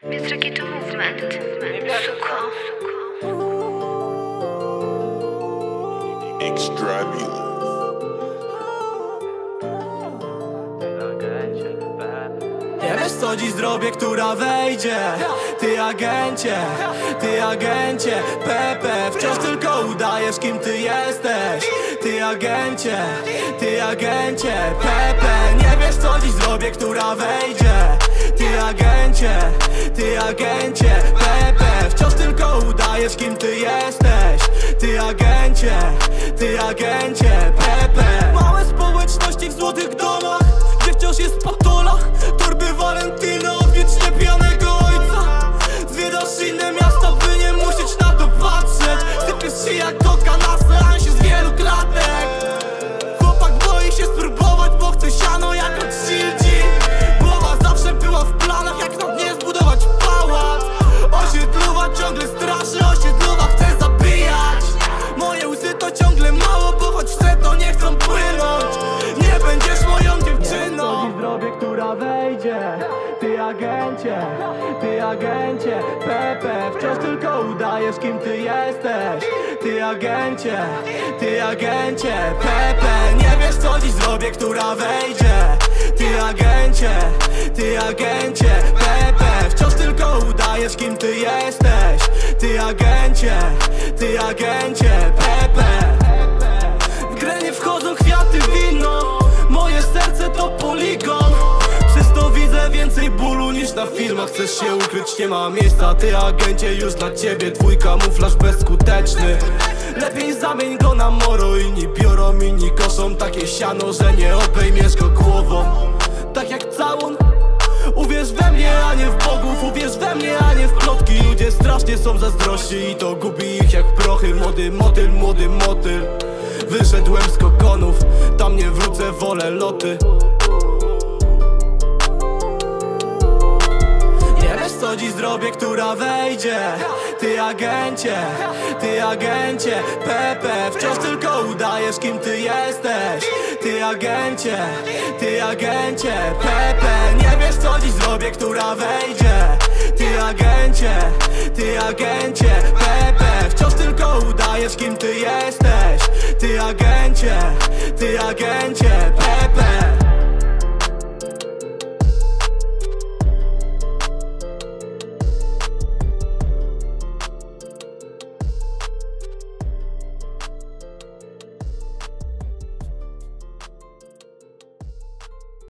Jest taki to movement. Suko. Extravagant. Nie wiesz co dziś zrobię, która wejdzie. Ty agencie Pepe, wciąż tylko udajesz kim ty jesteś. Ty agencie Pepe, nie wiesz co dziś zrobię, która wejdzie. Ty agencie Pepe, wciąż tylko udajesz kim ty jesteś. Ty agencie Pepe. Małe społeczności w złotych domach, gdzie wciąż jest patola. Torby Valentino, wiecznie pijanego ojca. Zwiedzasz inne miasta, by nie musieć na to patrzeć. Sypiesz się jak koka na seansie z wielu klatek. Chłopak boi się spróbować, bo chce siano jak od Silci. Głowa zawsze była w planach, jak na dnie zbudować pałac. Osiedlowa ciągle straszy, osiedlowa chce zabijać. Moje łzy to ciągle mało, bo choć chcę to nie chcą płynąć. Nie będziesz moją dziewczyną. Zrobię, która wejdzie. Ty agencie Pepe, wciąż tylko udajesz kim ty jesteś. Ty agencie Pepe, nie wiesz co dziś zrobię, która wejdzie. Ty agencie Pepe, wciąż tylko udajesz kim ty jesteś. Ty agencie Pepe. W grę nie wchodzą kwiaty, wino, moje serce to poligon. Przez to widzę więcej bólu niż na filmach. Chcesz się ukryć, nie ma miejsca. Ty agencie, już dla ciebie twój kamuflaż bezskuteczny. Lepiej zamień go na moro. Inni biorą, inni koszą takie siano, że nie obejmiesz go głową. Tak jak całun. Uwierz we mnie, a nie w bogów. Uwierz we mnie, a nie w plotki. Ludzie strasznie są zazdrości i to gubi ich jak prochy. Młody motyl. Wyszedłem z kokonów, tam nie wrócę, wolę loty. Nie wiesz co dziś zrobię, która wejdzie. Ty agencie Pepe, wciąż tylko udajesz kim ty jesteś. Ty agencie Pepe, nie wiesz co dziś zrobię, która wejdzie. Ty agencie Pepe, wciąż tylko udajesz kim ty jesteś. Ty agencie Pepe.